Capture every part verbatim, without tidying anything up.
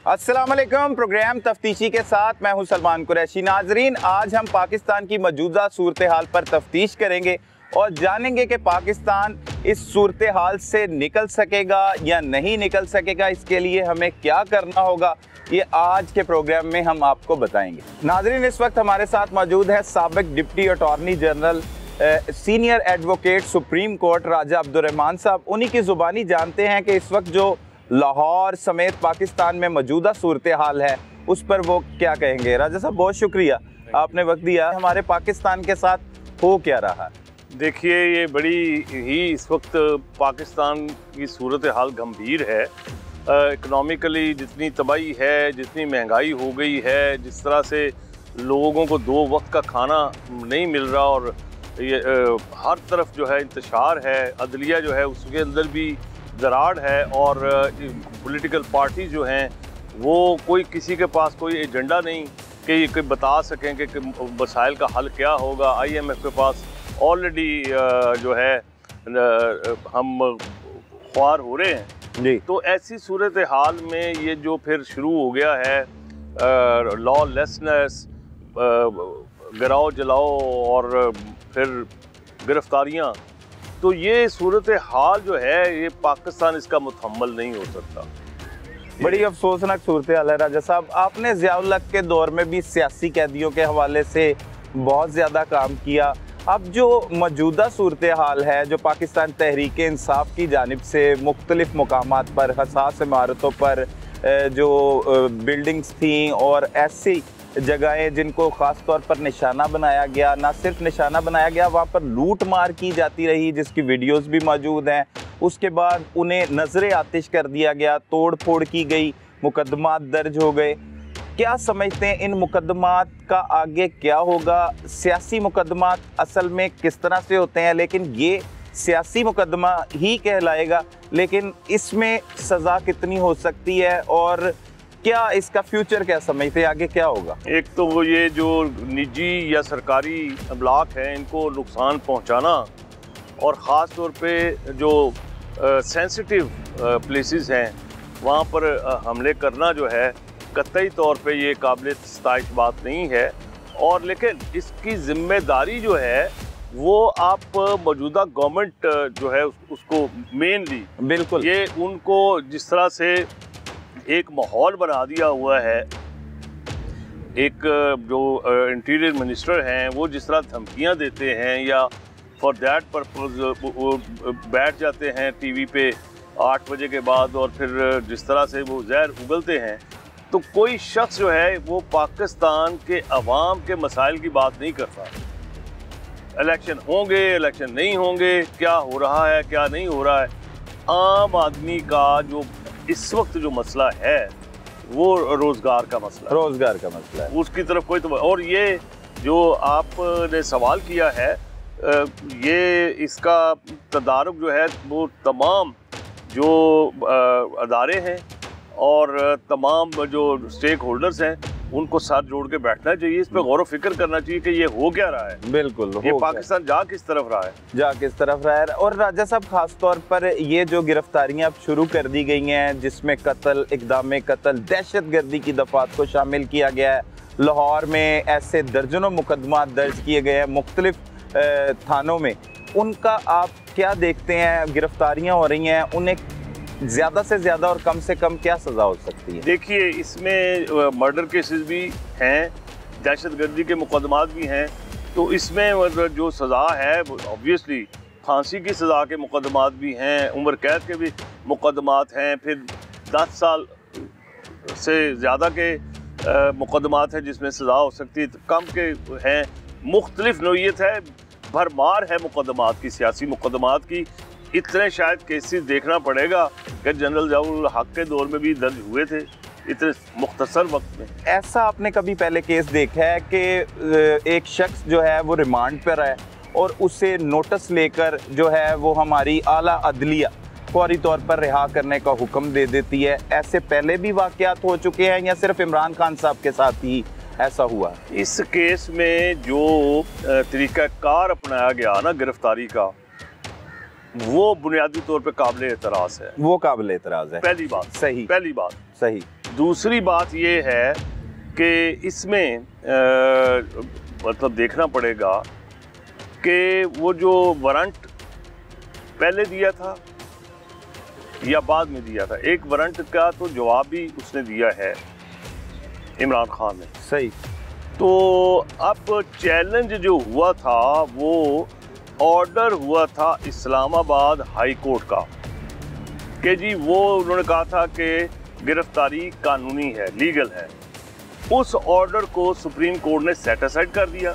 अस्सलामुअलैकुम। प्रोग्राम तफ्तीशी के साथ मैं हूं सलमान कुरैशी। नाजरीन, आज हम पाकिस्तान की मौजूदा सूरत हाल पर तफ्तीश करेंगे और जानेंगे कि पाकिस्तान इस सूरत हाल से निकल सकेगा या नहीं निकल सकेगा। इसके लिए हमें क्या करना होगा, ये आज के प्रोग्राम में हम आपको बताएंगे। नाजरीन, इस वक्त हमारे साथ मौजूद है साबिक deputy attorney general senior advocate supreme court Raja Abdurrahman साहब। उन्हीं की ज़ुबानी जानते हैं कि इस वक्त जो लाहौर समेत पाकिस्तान में मौजूदा सूरत हाल है उस पर वो क्या कहेंगे। राजा साहब, बहुत शुक्रिया, आपने वक्त दिया। हमारे पाकिस्तान के साथ हो क्या रहा है? देखिए, ये बड़ी ही इस वक्त पाकिस्तान की सूरत हाल गंभीर है। इकनॉमिकली जितनी तबाही है, जितनी महंगाई हो गई है, जिस तरह से लोगों को दो वक्त का खाना नहीं मिल रहा और ये आ, हर तरफ जो है इंतशार है, अदलिया जो है उसके अंदर भी दरार है और पॉलिटिकल पार्टी जो हैं वो कोई किसी के पास कोई एजेंडा नहीं कि ये कोई बता सकें कि, कि मसाइल का हल क्या होगा। आईएमएफ के पास ऑलरेडी जो है हम ख्वार हो रहे हैं जी। तो ऐसी सूरत हाल में ये जो फिर शुरू हो गया है लॉलेसनेस, गिराओ जलाओ और फिर गिरफ्तारियाँ, तो ये सूरत हाल जो है ये पाकिस्तान इसका मुतहम्मल नहीं हो सकता। बड़ी अफसोसनाक सूरत हाल है। राजा साहब, आपने ज़ियाउल हक के दौर में भी सियासी कैदियों के हवाले से बहुत ज़्यादा काम किया। अब जो मौजूदा सूरत हाल है, जो पाकिस्तान तहरीक इंसाफ की जानिब से मुख्तलिफ मुकामात पर हसास इमारतों पर जो बिल्डिंग्स थी और ऐसी जगहें जिनको ख़ास तौर पर निशाना बनाया गया, ना सिर्फ निशाना बनाया गया, वहाँ पर लूट मार की जाती रही जिसकी वीडियोस भी मौजूद हैं। उसके बाद उन्हें नजरे आतिश कर दिया गया, तोड़ फोड़ की गई, मुकदमात दर्ज हो गए। क्या समझते हैं इन मुकदमात का आगे क्या होगा? सियासी मुकदमात असल में किस तरह से होते हैं, लेकिन ये सियासी मुकदमा ही कहलाएगा, लेकिन इसमें सज़ा कितनी हो सकती है और क्या इसका फ्यूचर क्या समझते हैं, आगे क्या होगा? एक तो वो ये जो निजी या सरकारी अमलाक हैं इनको नुकसान पहुंचाना और ख़ास तौर पे जो सेंसिटिव प्लेसेस हैं वहाँ पर आ, हमले करना जो है कतई तौर पे ये काबिल सताइश बात नहीं है। और लेकिन इसकी ज़िम्मेदारी जो है वो आप मौजूदा गवर्नमेंट जो है उस, उसको मेनली बिल्कुल ये उनको जिस तरह से एक माहौल बना दिया हुआ है, एक जो इंटीरियर मिनिस्टर हैं वो जिस तरह धमकियां देते हैं या फॉर दैट पर्पज बैठ जाते हैं टीवी पे आठ बजे के बाद और फिर जिस तरह से वो जहर उगलते हैं, तो कोई शख्स जो है वो पाकिस्तान के अवाम के मसाइल की बात नहीं करता। इलेक्शन होंगे, इलेक्शन नहीं होंगे, क्या हो रहा है क्या नहीं हो रहा है, आम आदमी का जो इस वक्त जो मसला है वो रोज़गार का मसला है। रोज़गार का मसला है, उसकी तरफ कोई तो। और ये जो आपने सवाल किया है, ये इसका तदारुक जो है वो तमाम जो अदारे हैं और तमाम जो स्टेक होल्डर्स हैं उनको साथ जोड़ के बैठना चाहिए, इस पर गौर व फिक्र करना चाहिए कि ये हो क्या रहा है। बिल्कुल, ये पाकिस्तान जा किस तरफ रहा है जा किस तरफ रहा है। और राजा साहब, खास तौर पर ये जो गिरफ्तारियां अब शुरू कर दी गई हैं जिसमें कत्ल, इक़दाम कत्ल, दहशतगर्दी की दफ़ात को शामिल किया गया है, लाहौर में ऐसे दर्जनों मुकदमा दर्ज किए गए हैं मुख्तलिफ थानों में, उनका आप क्या देखते हैं? गिरफ्तारियाँ हो रही हैं, उन्हें ज़्यादा से ज़्यादा और कम से कम क्या सज़ा हो सकती है? देखिए, इसमें मर्डर केसेस भी हैं, दहशतगर्दी के मुकदमात भी हैं, तो इसमें जो सज़ा है वो ऑब्वियसली फांसी की सज़ा के मुकदमात भी हैं, उम्र कैद के भी मुकदमात हैं, फिर दस साल से ज़्यादा के मुकदमात हैं जिसमें सज़ा हो सकती है, कम के हैं, मुख्तलिफ नौइयत है, भरमार है मुकदमात की, सियासी मुकदमात की। इतने शायद केसेस देखना पड़ेगा कि जनरल ज़ियाउल हक के दौर में भी दर्ज हुए थे इतने मुख्तसर वक्त में। ऐसा आपने कभी पहले केस देखा है कि एक शख्स जो है वो रिमांड पर है और उसे नोटिस लेकर जो है वो हमारी आला अदलिया फौरी तौर पर रिहा करने का हुक्म दे देती है? ऐसे पहले भी वाक़यात हो चुके हैं या सिर्फ इमरान खान साहब के साथ ही ऐसा हुआ? इस केस में जो तरीक़ाकार अपनाया गया ना गिरफ्तारी का, वो बुनियादी तौर पे काबिल एतराज़ है। वो काबिल एतराज़ है। पहली बात सही, पहली बात सही। दूसरी बात ये है कि इसमें आ, मतलब देखना पड़ेगा कि वो जो वारंट पहले दिया था या बाद में दिया था। एक वारंट का तो जवाब भी उसने दिया है इमरान खान ने। सही। तो अब चैलेंज जो हुआ था वो ऑर्डर हुआ था इस्लामाबाद हाई कोर्ट का कि जी वो उन्होंने कहा था कि गिरफ्तारी कानूनी है, लीगल है। उस ऑर्डर को सुप्रीम कोर्ट ने सेट असाइड कर दिया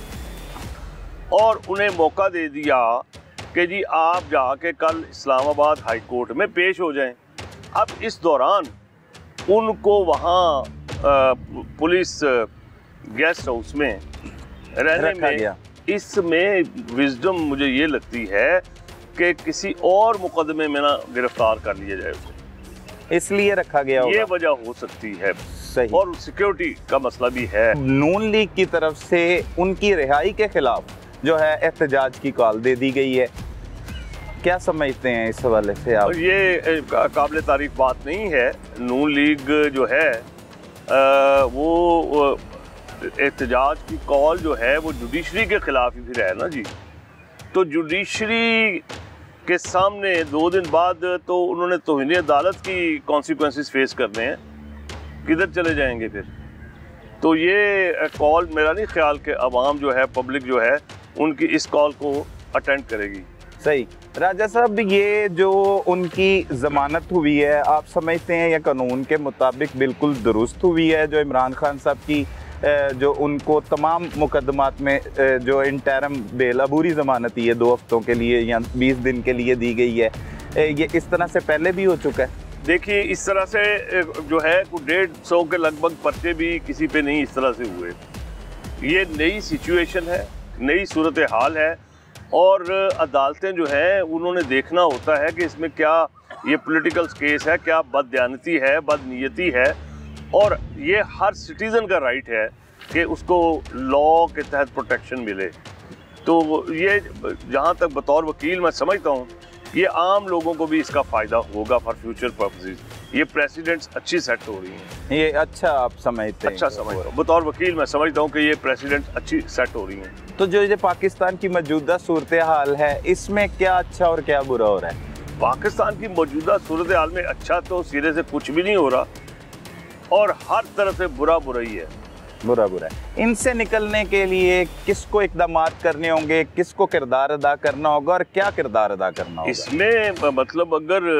और उन्हें मौका दे दिया कि जी आप जाके कल इस्लामाबाद हाई कोर्ट में पेश हो जाएं। अब इस दौरान उनको वहाँ पुलिस गेस्ट हाउस में रहने में गया। इसमें विजडम मुझे ये लगती है कि किसी और मुकदमे में ना गिरफ्तार कर लिया जाए उसे, इसलिए रखा गया होगा। ये वजह हो सकती है। सही। और सिक्योरिटी का मसला भी है। नून लीग की तरफ से उनकी रिहाई के खिलाफ जो है एहतजाज की कॉल दे दी गई है, क्या समझते हैं इस हवाले से आप? ये काबिल तारीफ बात नहीं है। नून लीग जो है आ, वो एहतजाज की कॉल जो है वो जुडिशरी के खिलाफ ही फिर है ना जी। तो जुडिशरी के सामने दो दिन बाद तो उन्होंने तौहीन अदालत की कॉन्सिक्वेंसेस फेस करने हैं, किधर चले जाएंगे फिर? तो ये कॉल मेरा नहीं ख्याल कि अवाम जो है, पब्लिक जो है, उनकी इस कॉल को अटेंड करेगी। सही। राजा साहब, ये जो उनकी जमानत हुई है, आप समझते हैं ये कानून के मुताबिक बिल्कुल दुरुस्त हुई है? जो इमरान खान साहब की जो उनको तमाम मुकदमात में जो इंटरम बेल अबूरी ज़मानत है दो हफ्तों के लिए या बीस दिन के लिए दी गई है, ये इस तरह से पहले भी हो चुका है? देखिए, इस तरह से जो है डेढ़ सौ के लगभग पर्चे भी किसी पे नहीं इस तरह से हुए। ये नई सिचुएशन है, नई सूरत हाल है और अदालतें जो हैं उन्होंने देखना होता है कि इसमें क्या ये पॉलिटिकल केस है, क्या बददियानती है, बदनीयती है। और ये हर सिटीज़न का राइट है कि उसको लॉ के तहत प्रोटेक्शन मिले। तो ये जहाँ तक बतौर वकील मैं समझता हूँ ये आम लोगों को भी इसका फ़ायदा होगा फॉर फ्यूचर पर्पसेस। ये प्रेसिडेंट्स अच्छी सेट हो रही हैं। ये अच्छा आप समझते हैं? अच्छा समझता हूँ, बतौर वकील मैं समझता हूँ कि ये प्रेसिडेंट्स अच्छी सेट हो रही हैं। तो जो ये पाकिस्तान की मौजूदा सूरत हाल है, इसमें क्या अच्छा और क्या बुरा हो रहा है? पाकिस्तान की मौजूदा सूरत हाल में अच्छा तो सिरे से कुछ भी नहीं हो रहा और हर तरफ से बुरा बुरा ही है। बुरा बुरा है। इनसे निकलने के लिए किसको इक़दामात करने होंगे, किसको किरदार अदा करना होगा और क्या किरदार अदा करना होगा? इसमें मतलब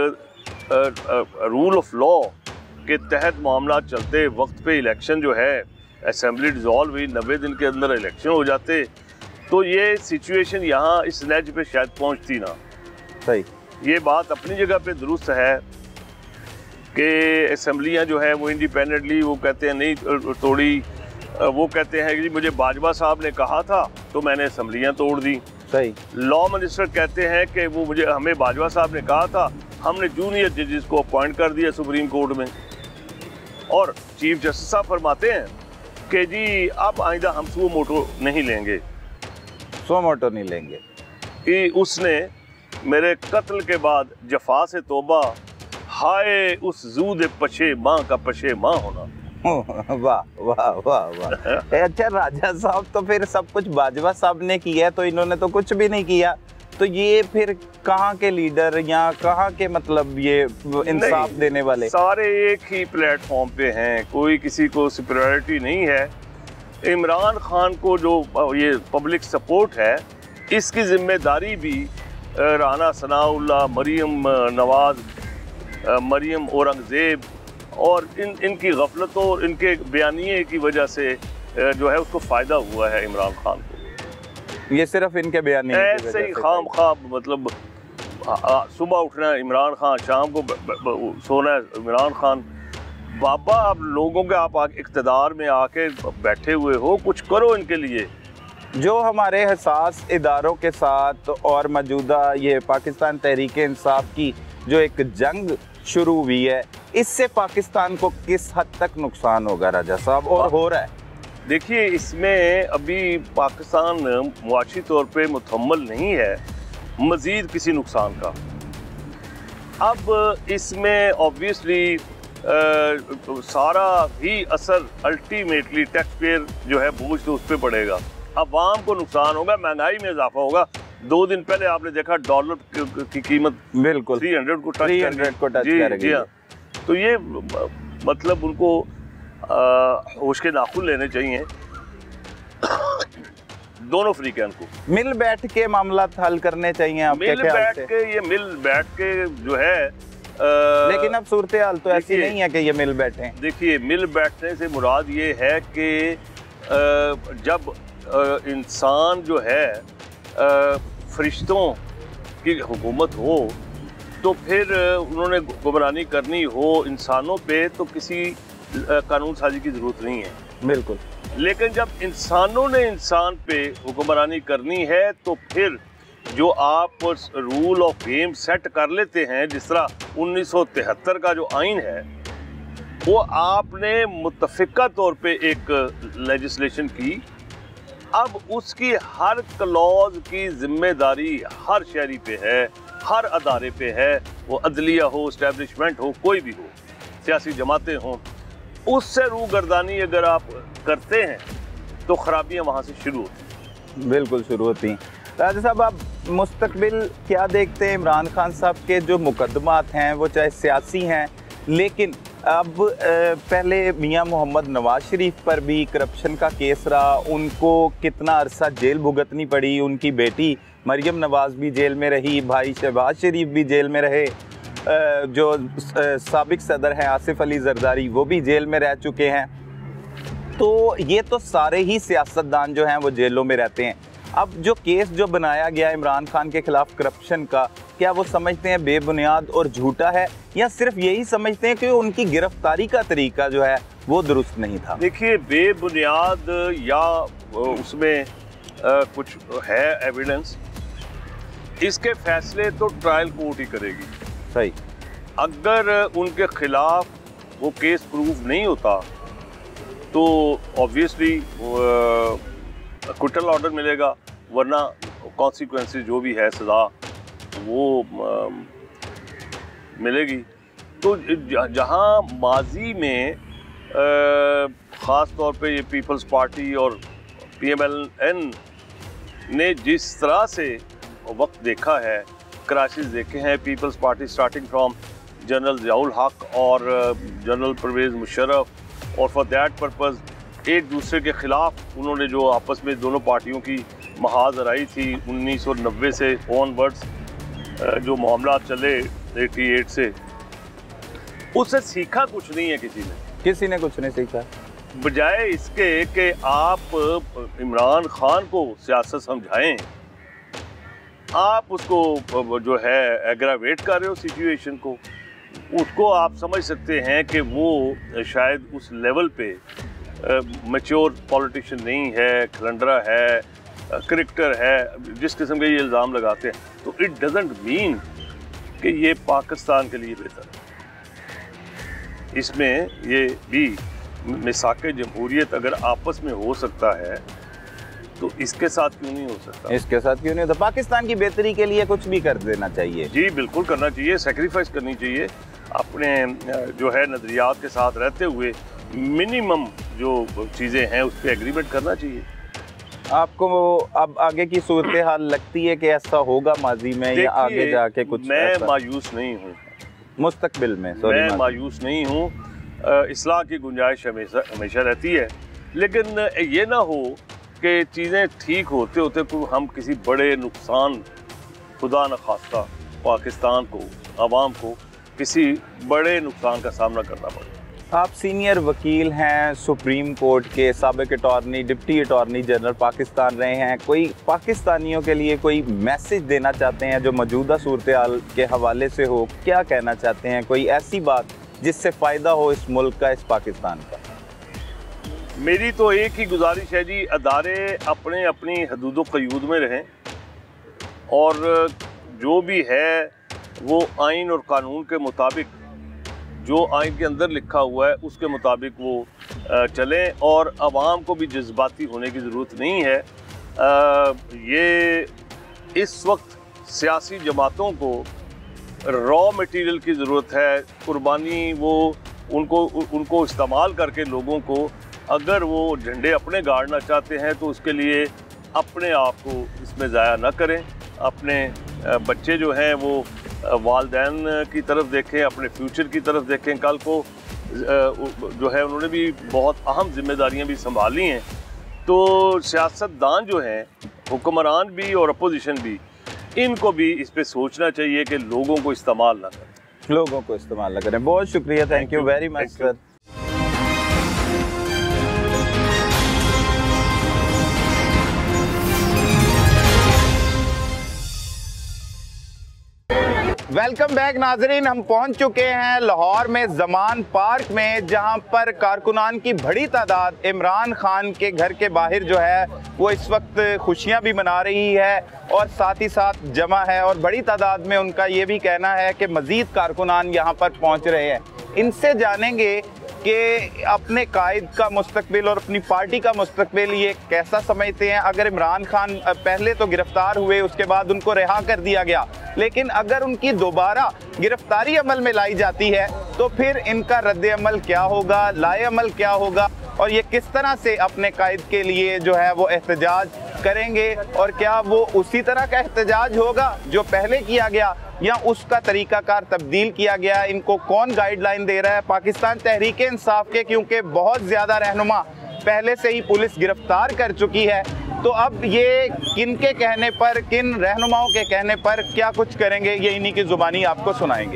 अगर रूल ऑफ लॉ के तहत मामला चलते वक्त पे इलेक्शन जो है, असेंबली डिज़ोल्व हुई, नब्बे दिन के अंदर इलेक्शन हो जाते तो ये सिचुएशन यहाँ इस नेज पे शायद पहुँचती ना। सही। ये बात अपनी जगह पे दुरुस्त है कि असेंबलियाँ जो है वो इंडिपेंडेंटली वो कहते हैं नहीं तोड़ी, वो कहते हैं कि मुझे बाजवा साहब ने कहा था तो मैंने असेंबलियाँ तोड़ दी। सही। लॉ मिनिस्टर कहते हैं कि वो मुझे हमें बाजवा साहब ने कहा था, हमने जूनियर जजेस को अपॉइंट कर दिया सुप्रीम कोर्ट में। और चीफ जस्टिस साहब फरमाते हैं कि जी अब आइंदा हम सो मोटो नहीं लेंगे। सो मोटो नहीं लेंगे कि उसने मेरे कत्ल के बाद जफा से तोबा, हाय उस जूद पशे माँ का पशे माँ होना। वाह वाह वाह वाह। अच्छा राजा साहब, तो फिर सब कुछ बाजवा साहब ने किया है तो इन्होंने तो कुछ भी नहीं किया, तो ये फिर कहाँ के लीडर या कहाँ के मतलब ये इंसाफ देने वाले? सारे एक ही प्लेटफॉर्म पे हैं, कोई किसी को सुपीरियरिटी नहीं है। इमरान खान को जो ये पब्लिक सपोर्ट है इसकी जिम्मेदारी भी राना सनाउल्लाह, मरियम नवाज, मरियम औरंगज़ेब और इन इनकी गफलतों और इनके बयानिए की वजह से जो है उसको फ़ायदा हुआ है इमरान खान को। ये सिर्फ इनके बयानिए ऐसे ही खाम खाम मतलब सुबह उठना इमरान खान, शाम को ब, ब, ब, सोना इमरान खान। बाबा आप लोगों के आप इक़्तिदार में आके बैठे हुए हो, कुछ करो इनके लिए। जो हमारे हसास इदारों के साथ और मौजूदा ये पाकिस्तान तहरीक इंसाफ की जो एक जंग शुरू हुई है, इससे पाकिस्तान को किस हद तक नुकसान होगा राजा साहब, और हो रहा है? देखिए, इसमें अभी पाकिस्तान मुआशी तौर पे मुतहम्मल नहीं है मज़ीद किसी नुकसान का। अब इसमें ऑब्वियसली तो सारा ही असर अल्टीमेटली टैक्स पेयर जो है बोझ तो उस पर पड़ेगा, अवाम को नुकसान होगा, महंगाई में इजाफा होगा। दो दिन पहले आपने देखा डॉलर की कीमत बिल्कुल तीन सौ को टच को टच कर जी हाँ। तो ये मतलब उनको होश के नाखून लेने चाहिए दोनों फ्रीकैन को। मिल बैठ के मामला हल करने चाहिए आपके मिल ख्याल बैठ से? के ये मिल बैठ के जो है आ, लेकिन अब सूरत हाल तो ऐसी नहीं है कि ये मिल बैठे। देखिए मिल बैठने से मुराद ये है कि जब इंसान जो है फरिश्तों की हुकूमत हो तो फिर उन्होंने गुमरानी करनी हो इंसानों पे तो किसी कानून साजी की ज़रूरत नहीं है। बिल्कुल। लेकिन जब इंसानों ने इंसान पे हुक्मरानी करनी है तो फिर जो आप रूल ऑफ गेम सेट कर लेते हैं, जिस तरह उन्नीस सौ तिहत्तर का जो आइन है वो आपने मुत्तफ़िका तौर पे एक लेजिस्लेशन की, अब उसकी हर क्लॉज की जिम्मेदारी हर शहरी पे है, हर अदारे पे है, वो अदलिया हो, इस्टेब्लिशमेंट हो, कोई भी हो, सियासी जमातें हों, उससे रूगर्दानी अगर आप करते हैं तो खराबियां वहाँ से शुरू होती हैं। बिल्कुल शुरू होती हैं। राजा साहब, आप मुस्तकबिल क्या देखते हैं? इमरान खान साहब के जो मुकदमात हैं वो चाहे सियासी हैं, लेकिन अब पहले मियां मोहम्मद नवाज शरीफ पर भी करप्शन का केस रहा, उनको कितना अरसा जेल भुगतनी पड़ी, उनकी बेटी मरियम नवाज भी जेल में रही, भाई शहबाज शरीफ भी जेल में रहे, जो साबिक सदर हैं आसिफ अली जरदारी वो भी जेल में रह चुके हैं। तो ये तो सारे ही सियासतदान जो हैं वो जेलों में रहते हैं। अब जो केस जो बनाया गया इमरान खान के खिलाफ करप्शन का, क्या वो समझते हैं बेबुनियाद और झूठा है, या सिर्फ यही समझते हैं कि उनकी गिरफ्तारी का तरीका जो है वो दुरुस्त नहीं था? देखिए, बेबुनियाद या उसमें आ, कुछ है एविडेंस, इसके फैसले तो ट्रायल कोर्ट ही करेगी। सही। अगर उनके खिलाफ वो केस प्रूव नहीं होता तो ऑब्वियसली क्विटल ऑर्डर मिलेगा, वरना कॉन्सिक्वेंसेस जो भी है सज़ा वो आ, मिलेगी। तो जहाँ माजी में ख़ास तौर पे ये पीपल्स पार्टी और पी एम एल एन ने जिस तरह से वक्त देखा है, क्राइसिस देखे हैं, people's party starting from general Ziaul Haq और जनरल परवेज़ मुशर्रफ, और फॉर दैट पर्पज़ एक दूसरे के ख़िलाफ़ उन्होंने जो आपस में दोनों पार्टियों की महाज हराई थी उन्नीस सौ नब्बे से ऑनवर्ड्स जो मामला चले अठासी से, उससे सीखा कुछ नहीं है किसी ने किसी ने कुछ नहीं सीखा। बजाय इसके कि आप इमरान खान को सियासत समझाएं, आप उसको जो है एग्रावेट कर रहे हो सिचुएशन को। उसको आप समझ सकते हैं कि वो शायद उस लेवल पे मैच्योर पॉलिटिशियन नहीं है, खलंडरा है, क्रिकेटर है, जिस किस्म के ये इल्ज़ाम लगाते हैं। तो इट डजंट मीन कि ये पाकिस्तान के लिए बेहतर है। इसमें ये भी मिसाक़े जमहूरियत अगर आपस में हो सकता है तो इसके साथ क्यों नहीं हो सकता? इसके साथ क्यों नहीं होता? पाकिस्तान की बेहतरी के लिए कुछ भी कर देना चाहिए। जी बिल्कुल करना चाहिए, सेक्रीफाइस करनी चाहिए, अपने जो है नज़रियात के साथ रहते हुए मिनिमम जो चीज़ें हैं उस पर एग्रीमेंट करना चाहिए। आपको अब आगे की सूरत हाल लगती है कि ऐसा होगा माजी में, या आगे जाके कुछ? मैं मायूस नहीं हूँ मुस्तकबिल में, मैं मायूस नहीं हूँ। इस्लाह की गुंजाइश हमेशा हमेशा रहती है, लेकिन ये ना हो कि चीज़ें ठीक होते होते को हम किसी बड़े नुकसान, खुदा न खास्ता पाकिस्तान को, आवाम को किसी बड़े नुकसान का सामना करना पड़े। आप सीनियर वकील हैं, सुप्रीम कोर्ट के साबिक attorney, deputy attorney general Pakistan रहे हैं, कोई पाकिस्तानियों के लिए कोई मैसेज देना चाहते हैं जो मौजूदा सूरत हाल के हवाले से हो? क्या कहना चाहते हैं? कोई ऐसी बात जिससे फ़ायदा हो इस मुल्क का, इस पाकिस्तान का? मेरी तो एक ही गुजारिश है जी, अदारे अपने अपनी हदूद क़यूद में रहें और जो भी है वो आइन और कानून के मुताबिक, जो आइन के अंदर लिखा हुआ है उसके मुताबिक वो चलें, और आवाम को भी जज्बाती होने की ज़रूरत नहीं है। ये इस वक्त सियासी जमातों को रॉ मटेरियल की ज़रूरत है, कुर्बानी वो उनको उनको इस्तेमाल करके लोगों को, अगर वो झंडे अपने गाड़ना चाहते हैं तो उसके लिए अपने आप को इसमें ज़ाया न करें। अपने बच्चे जो हैं वो वालिदैन की तरफ देखें, अपने फ्यूचर की तरफ देखें। कल को जो है उन्होंने भी बहुत अहम जिम्मेदारियां भी संभाली हैं। तो सियासतदान जो हैं, हुक्मरान भी और अपोजिशन भी, इनको भी इस पे सोचना चाहिए कि लोगों को इस्तेमाल ना करें लोगों को इस्तेमाल ना करें। बहुत शुक्रिया, thank you very much sir. Welcome back नाजरीन, हम पहुंच चुके हैं लाहौर में जमान पार्क में, जहां पर कारकुनान की बड़ी तादाद इमरान खान के घर के बाहर जो है वो इस वक्त खुशियां भी मना रही है और साथ ही साथ जमा है। और बड़ी तादाद में उनका ये भी कहना है कि मज़ीद कारकुनान यहां पर पहुंच रहे हैं। इनसे जानेंगे कि अपने कायद का मुस्तकबिल और अपनी पार्टी का मुस्तकबिल ये कैसा समझते हैं। अगर इमरान खान पहले तो गिरफ्तार हुए, उसके बाद उनको रिहा कर दिया गया, लेकिन अगर उनकी दोबारा गिरफ्तारी अमल में लाई जाती है तो फिर इनका रद्द अमल क्या होगा, लाए अमल क्या होगा, और ये किस तरह से अपने कायद के लिए जो है वो एहतजाज करेंगे, और क्या वो उसी तरह का एहतजाज होगा जो पहले किया गया या उसका तरीकाकार तब्दील किया गया। इनको कौन गाइडलाइन दे रहा है? पाकिस्तान तहरीक इंसाफ के, क्योंकि बहुत ज़्यादा रहनुमा पहले से ही पुलिस गिरफ्तार कर चुकी है, तो अब ये किन के कहने पर, किन रहनुमाओं के कहने पर क्या कुछ करेंगे, ये इन्हीं की ज़ुबानी आपको सुनाएंगे।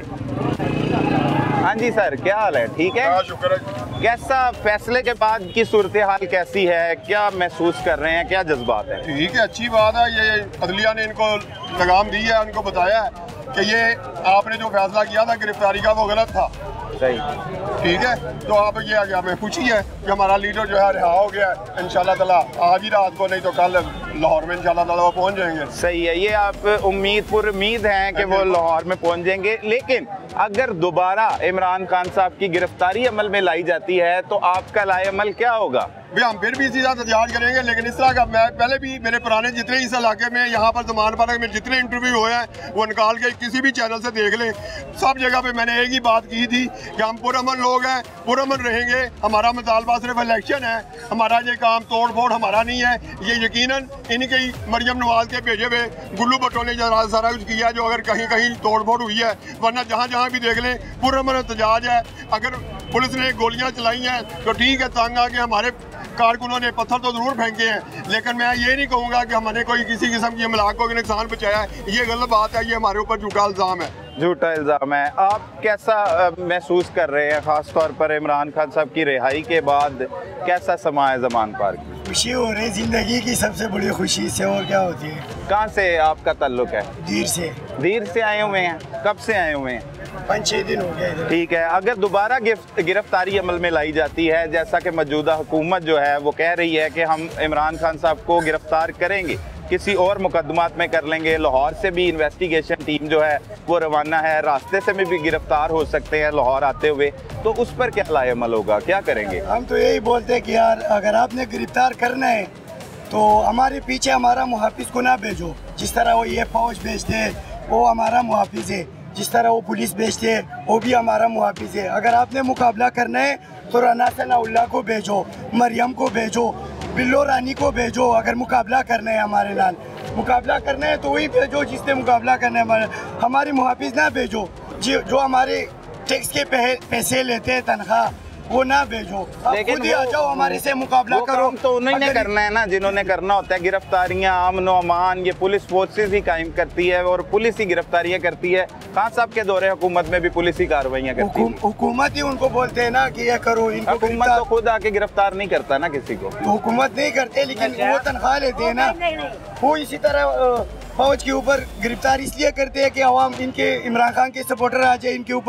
हाँ जी सर, क्या हाल है? ठीक है, शुक्र है। कैसा फैसले के बाद की सूरत हाल कैसी है, क्या महसूस कर रहे हैं, क्या जज्बात है? ठीक है, अच्छी बात है। ये अदलिया ने इनको लगाम दी है, उनको बताया है कि ये आपने जो फैसला किया था गिरफ्तारी का वो गलत था। सही, ठीक है। तो आप ये आगे हमें खुशी है कि हमारा लीडर जो है रिहा हो गया है इंशाल्लाह ताला, आज ही रात को, नहीं तो कल लाहौर में इंशाल्लाह ताला वो पहुंच जाएंगे। सही है, ये आप उम्मीद पुर उम्मीद हैं कि वो लाहौर में पहुंच जाएंगे। लेकिन अगर दोबारा इमरान खान साहब की गिरफ्तारी अमल में लाई जाती है तो आपका लाए अमल क्या होगा? भाई हम फिर भी इसी तरह एहतजाज करेंगे, लेकिन इस तरह का मैं पहले भी मेरे पुराने जितने इस इलाके में यहाँ पर जमान पार्क में जितने इंटरव्यू हुए हैं वो निकाल के किसी भी चैनल से देख लें। सब जगह पे मैंने एक ही बात की थी कि हम पुरअमन लोग हैं, पुरअमन रहेंगे। हमारा मुतालबा सिर्फ इलेक्शन है, हमारा ये काम तोड़ फोड़ हमारा नहीं है। ये यकीनन इनके ही मरियम नवाज के भेजे हुए गुल्लू भट्टो ने जो सारा कुछ किया, जो अगर कहीं कहीं तोड़ फोड़ हुई है, वरना जहाँ जहाँ भी देख लें पुरअमन एहतजाज है। अगर पुलिस ने गोलियाँ चलाई हैं तो ठीक है, तंग आके हमारे कारकुनों ने पत्थर तो जरूर फेंके हैं, लेकिन मैं ये नहीं कहूँगा कि हमने कोई किसी किस्म की अमलाक को नुकसान पहुँचाया है। ये गलत बात है, ये हमारे ऊपर झूठा इल्ज़ाम है। झूठा इल्ज़ाम है। आप कैसा आ, महसूस कर रहे हैं, ख़ास तौर पर इमरान खान साहब की रिहाई के बाद कैसा समा है जमान पार्क? खुशी हो रही, जिंदगी की सबसे बड़ी खुशी से और क्या होती है। कहाँ से आपका ताल्लुक है? दीर से। दीर से आए हुए हैं? कब से आए हुए हैं? पाँच छः दिन हो गए। ठीक है, अगर दोबारा गिरफ्तारी अमल में लाई जाती है, जैसा कि मौजूदा हुकूमत जो है वो कह रही है कि हम इमरान खान साहब को गिरफ्तार करेंगे, किसी और मुकदमात में कर लेंगे, लाहौर से भी इन्वेस्टिगेशन टीम जो है वो रवाना है, रास्ते से में भी गिरफ्तार हो सकते हैं लाहौर आते हुए, तो उस पर क्या लाए अमल होगा, क्या करेंगे? हम तो यही बोलते हैं कि यार अगर आपने गिरफ्तार करना है तो हमारे पीछे हमारा मुहाफिज को ना भेजो। जिस तरह वो ये फौज भेजते हैं वो हमारा मुहाफिज है, जिस तरह वो पुलिस भेजते हैं वो भी हमारा मुहाफिज है। अगर आपने मुकाबला करना है तो राना सनाउल्लाह को भेजो, मरियम को भेजो, बिल्लो रानी को भेजो। अगर मुकाबला करना है हमारे नाल मुकाबला करना है तो वही भेजो जिसने मुकाबला करना है। हमारे हमारे मुहाफिज ना भेजो, जो जो हमारे टैक्स के पैसे लेते हैं तनख्वाह, वो ना भेजो। लेकिन खुद ही आ जाओ हमारे से मुकाबला करो। तो उन्हीं ने करना है ना जिन्होंने करना होता है। गिरफ्तारियां अमन व अमान ये पुलिस फोर्सेस ही कायम करती है और पुलिस ही गिरफ्तारियां करती है। खान साहब के दौरे हुकूमत में भी पुलिस ही कार्रवाइयां करती है। हुकूमत ही उनको बोलते हैं ना कि ये करो। हुकूमत तो खुद आके गिरफ्तार नहीं करता ना किसी को, हुकूमत नहीं करते, लेकिन वो तनख्वाह लेते हैं ना। वो इसी तरह फौज के ऊपर गिरफ्तार इसलिए करते हैं कि अवाम इनके इमरान खान के सपोर्टर आ जाए, इनके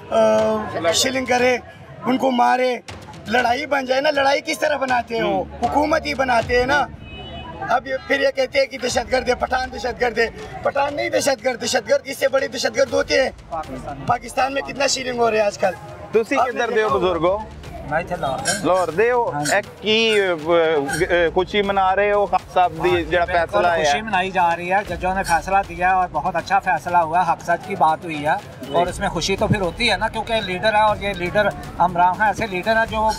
ऊपर शिलिंग करे, उनको मारे, लड़ाई बन जाए ना। लड़ाई किस तरह बनाते हैं? वो हुकूमत ही बनाते हैं ना। अब ये फिर ये कहते हैं कि दहशतगर्द है, पठान दहशतगर्द है। पठान नहीं दहशतगर्द, दहशतगर्द इससे बड़े दहशतगर्द होते हैं। पाकिस्तान में कितना शीलिंग हो रहा है आजकल। तुसी किधर दे बुजुर्गो? मैं थे लाहौर लाहौर दे हो हाँ। एक की खुशी मना रहे हो खान साहब दी जड़ा फैसला है? खुशी मनाई जा रही है, जजों ने फैसला दिया और बहुत अच्छा फैसला हुआ, हक सच की बात हुई है और इसमें खुशी तो फिर होती है ना, क्योंकि लीडर है और ये लीडर इमरान खान ऐसे लीडर है जो